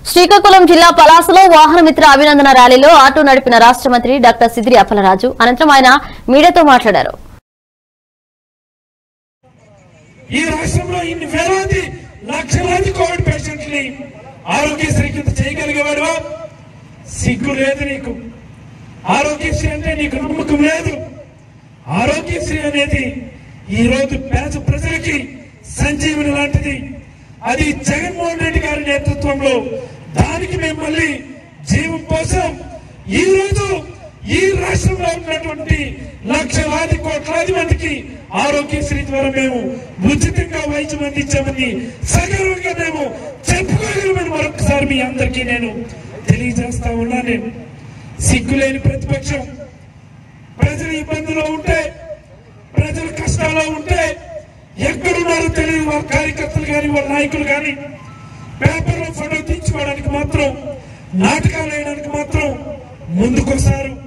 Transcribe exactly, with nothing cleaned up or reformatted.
శ్రీకాకుళం జిల్లా పలాసలో వాహనమిత్ర అభినందన ర్యాలీలో ఆటో నడిపిన రాష్ట్ర మంత్రి డాక్టర్ సిద్దిరి అప్పలరాజు అనంతరం ఆయన మీడియాతో మాట్లాడారు. ఈ రాష్ట్రంలో ఇన్ని వేలాది లక్షలాది కోవిడ్ పేషెంట్ని ఆరోగ్యశ్రీ కింద చేయగలిగేవాడు సిగ్గు లేదు నీకు. ఆరోగ్యశ్రీ అంటే నీకు నమ్మకం లేదు. ఆరోగ్యశ్రీ అనేది ఈ రోజు పేద ప్రజలకి సంజీవని లాంటిది. అది జగన్మోహన్ రెడ్డి గారి నేతృత్వంలో దానికి మేము మళ్ళీ జీవం కోసం ఈ రోజు ఈ రాష్ట్రంలో ఉన్నటువంటి లక్షలాది కోట్లాది మందికి ఆరోగ్యశ్రీ ద్వారా మేము ఉచితంగా వైద్యం అందించామని సగర్వంగా మేము చెప్పుకోగలమని మరొకసారి మీ అందరికీ నేను తెలియజేస్తా ఉన్నాను. సిగ్గులేని ప్రతిపక్షం ప్రజలు ఇబ్బందులో ఉంటే, ప్రజల కష్టాల్లో ఉంటే ఎక్కడున్నారో తెలియదు వాళ్ళ కార్యకర్తలు కానీ వాళ్ళ నాయకులు కానీ పేపర్లో ఫోటో తీసుకోవడానికి మాత్రం, నాటకాలు వేయడానికి మాత్రం ముందుకొస్తారు.